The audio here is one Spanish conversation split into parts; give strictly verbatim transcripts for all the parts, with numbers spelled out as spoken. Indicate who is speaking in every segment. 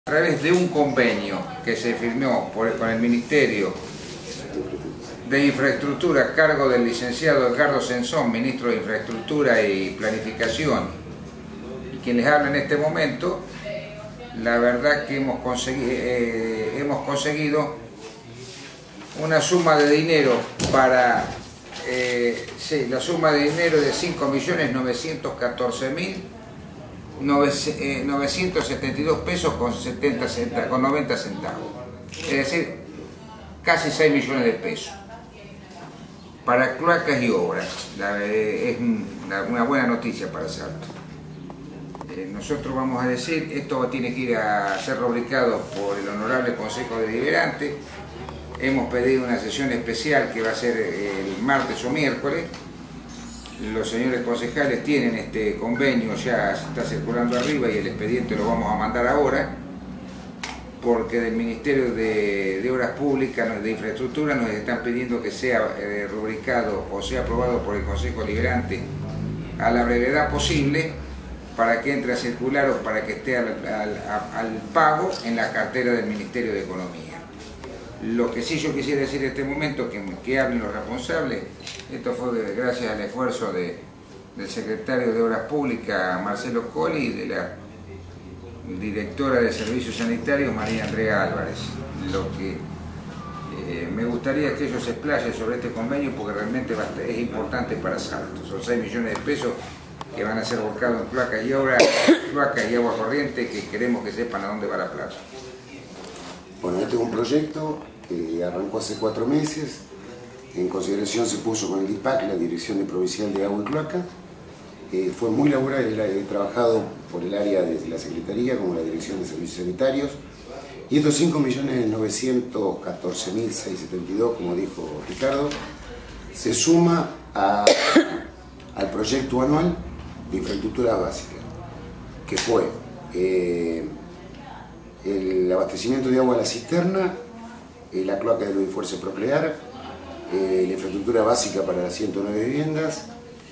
Speaker 1: A través de un convenio que se firmó por, con el Ministerio de Infraestructura a cargo del licenciado Edgardo Sensón, Ministro de Infraestructura y Planificación, y quien les habla en este momento, la verdad que hemos conseguido, eh, hemos conseguido una suma de dinero para, eh, sí, la suma de dinero de cinco millones novecientos catorce mil novecientos setenta y dos pesos con, setenta centavos, con noventa centavos, es decir, casi seis millones de pesos para cloacas y obras. La, es una, una buena noticia para Salto. Eh, nosotros vamos a decir, esto tiene que ir a ser rubricado por el Honorable Consejo Deliberante. Hemos pedido una sesión especial que va a ser el martes o miércoles. Los señores concejales tienen este convenio, ya se está circulando arriba y el expediente lo vamos a mandar ahora, porque del Ministerio de, de Obras Públicas, de Infraestructura, nos están pidiendo que sea eh, rubricado o sea aprobado por el Consejo Deliberante a la brevedad posible para que entre a circular o para que esté al, al, al pago en la cartera del Ministerio de Economía. Lo que sí yo quisiera decir en este momento, que, que hablen los responsables, esto fue de, gracias al esfuerzo de, del secretario de Obras Públicas, Marcelo Colli, y de la directora de Servicios Sanitarios, María Andrea Álvarez. Lo que eh, me gustaría que ellos se explayen sobre este convenio, porque realmente va a, es importante para Salto. Son seis millones de pesos que van a ser volcados en placas y obras, placas y agua corriente, que queremos que sepan a dónde va la plata.
Speaker 2: Bueno, este es un proyecto que arrancó hace cuatro meses. En consideración se puso con el D I P A C, la Dirección Provincial de Agua y Cloaca. Eh, fue muy laboral, he trabajado por el área de la Secretaría, como la Dirección de Servicios Sanitarios. Y estos cinco millones novecientos catorce mil seiscientos setenta y dos, como dijo Ricardo, se suma a, al proyecto anual de infraestructura básica, que fue eh, el abastecimiento de agua a la cisterna, eh, la cloaca de Ludifuerza Procrear, eh, la infraestructura básica para las ciento nueve viviendas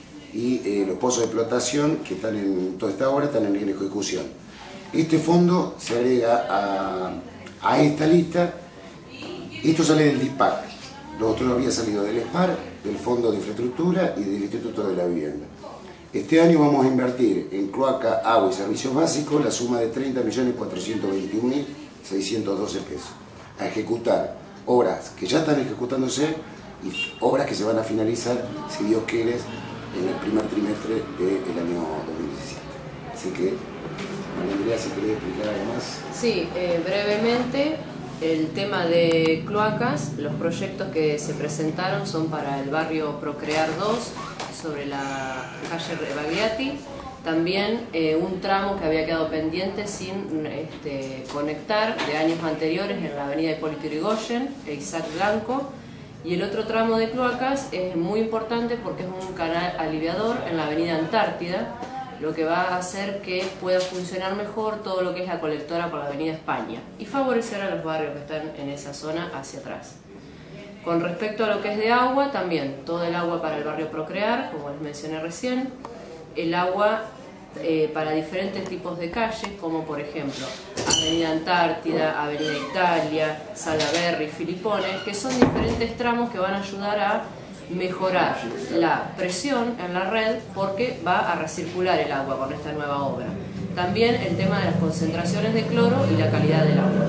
Speaker 2: y eh, los pozos de explotación que están en toda esta obra están en ejecución. Este fondo se agrega a, a esta lista. Esto sale del D I P A C, lo otro había salido del ESPAR, del Fondo de Infraestructura y del Instituto de la Vivienda. Este año vamos a invertir en cloaca, agua y servicios básicos la suma de treinta millones cuatrocientos veintiún mil seiscientos doce pesos, a ejecutar obras que ya están ejecutándose y obras que se van a finalizar, si Dios quiere, en el primer trimestre del año dos mil diecisiete. Así que, María Andrea, si querés explicar algo más.
Speaker 3: Sí, eh, brevemente, el tema de cloacas, los proyectos que se presentaron son para el barrio Procrear dos, sobre la calle Rebagliati, también eh, un tramo que había quedado pendiente sin este, conectar de años anteriores en la avenida Hipólito Yrigoyen e Isaac Blanco, y el otro tramo de cloacas es muy importante porque es un canal aliviador en la avenida Antártida, lo que va a hacer que pueda funcionar mejor todo lo que es la colectora por la avenida España y favorecer a los barrios que están en esa zona hacia atrás. Con respecto a lo que es de agua, también todo el agua para el barrio Procrear, como les mencioné recién, el agua eh, para diferentes tipos de calles, como por ejemplo Avenida Antártida, Avenida Italia, Salaberry, Filipones, que son diferentes tramos que van a ayudar a mejorar la presión en la red porque va a recircular el agua con esta nueva obra. También el tema de las concentraciones de cloro y la calidad del agua.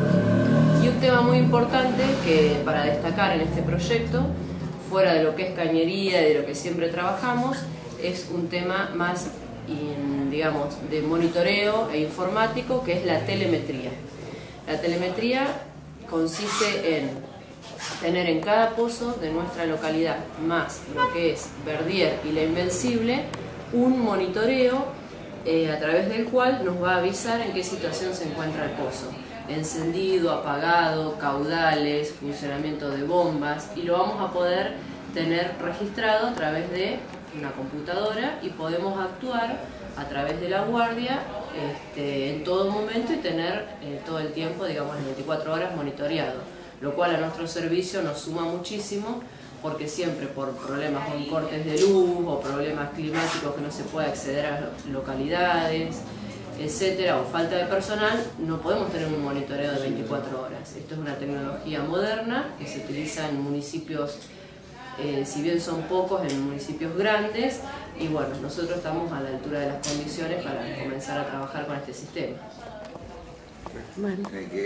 Speaker 3: Y un tema muy importante que para destacar en este proyecto, fuera de lo que es cañería y de lo que siempre trabajamos, es un tema más, digamos, de monitoreo e informático, que es la telemetría. La telemetría consiste en tener en cada pozo de nuestra localidad, más lo que es Verdier y La Invencible, un monitoreo eh, a través del cual nos va a avisar en qué situación se encuentra el pozo. Encendido, apagado, caudales, funcionamiento de bombas, y lo vamos a poder tener registrado a través de una computadora y podemos actuar a través de la guardia este, en todo momento y tener eh, todo el tiempo, digamos, las veinticuatro horas monitoreado, lo cual a nuestro servicio nos suma muchísimo porque siempre por problemas con cortes de luz o problemas climáticos que no se puede acceder a localidades, etcétera, o falta de personal, no podemos tener un monitoreo de veinticuatro horas. Esto es una tecnología moderna que se utiliza en municipios, eh, si bien son pocos, en municipios grandes, y bueno, nosotros estamos a la altura de las condiciones para comenzar a trabajar con este sistema.
Speaker 4: Bueno.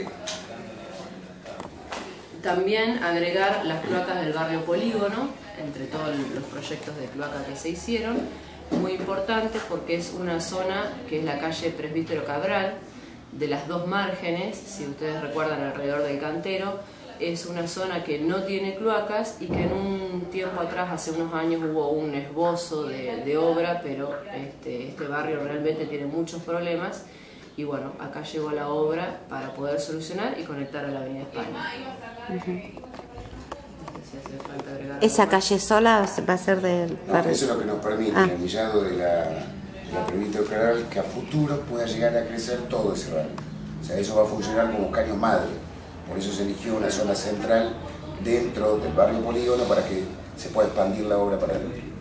Speaker 3: También agregar las cloacas del barrio Polígono, entre todos los proyectos de cloaca que se hicieron, muy importante porque es una zona que es la calle Presbítero Cabral, de las dos márgenes, si ustedes recuerdan, alrededor del Cantero, es una zona que no tiene cloacas y que en un tiempo atrás, hace unos años, hubo un esbozo de, de obra, pero este, este barrio realmente tiene muchos problemas y bueno, acá llegó la obra para poder solucionar y conectar a la Avenida España.
Speaker 4: Uh-huh.
Speaker 3: Si hace falta agregar
Speaker 4: ¿Esa
Speaker 3: algo más.
Speaker 4: calle sola va a ser del
Speaker 2: No,
Speaker 4: barrio?
Speaker 2: eso es lo que nos permite,
Speaker 4: Ah.
Speaker 2: el anillado de la, de la Presbítero Cabral, que a futuro pueda llegar a crecer todo ese barrio. O sea, eso va a funcionar como caño madre. Por eso se eligió una zona central dentro del barrio Polígono para que se pueda expandir la obra para adentro.